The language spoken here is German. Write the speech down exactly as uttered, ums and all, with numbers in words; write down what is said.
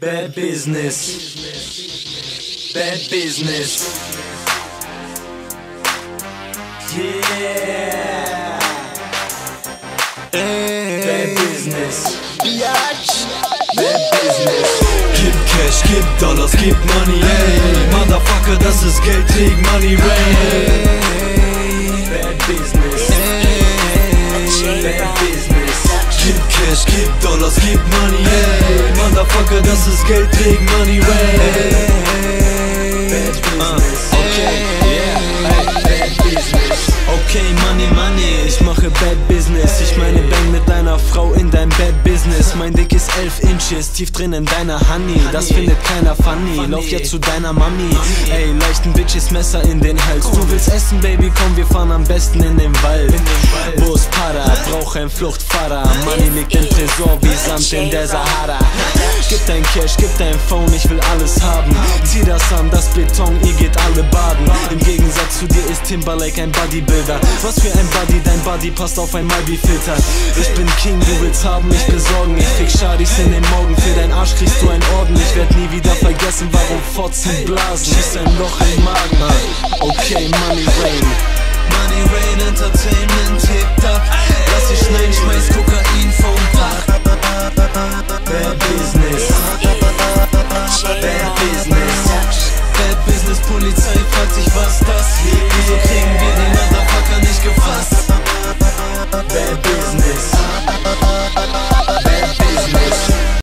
Bad Business, Bad Business, yeah, ey. Bad Business, Biatch, Bad Business. Gib Cash, gib Dollars, gib Money, ey. Motherfucker, das ist Geld wegen Moneyrain. Bad Business, Bad Business. Gib Cash, gib Dollars, gib Money, ey. Motherfucker, das ist Geld wegen Moneyrain. Bad Business, okay, yeah, Bad Business. okay, Money, Money, ich mache Bad Business. Ich meine Bang mit deiner Frau in dein Bad Business. Mein Dick ist elf Inches, tief drin in deiner Honey. Das findet keiner funny, lauf jetzt zu deiner Mami. Ey, leichten Bitches Messer in den Hals. Du willst essen, Baby, komm, wir fahren am besten in den Wald. Wo ist Para, brauch ein Fluchtfahrer. Money liegt im Tresor wie Sand in der Sahara. Gib dein Cash, gib dein Phone, ich will alles haben. Zieh das an, das Beton, ihr geht alle baden. Im Gegensatz zu dir ist Timberlake ein Bodybuilder. Was für ein Body, dein Body passt auf ein Malbi-Filter. Ich bin King, du willst haben, ich besorgen. Ich fick Schadis in den Morgen, für dein Arsch kriegst du ein Orden. Ich werd nie wieder vergessen, warum Fotzen blasen. Schieß ein Loch im Magen, okay, Moneyrain. Moneyrain Entertainment hebt ab. Lass dich schneiden, schmeiß Kokain vom Dach. Bad Business, Bad Business, Bad Business, Polizei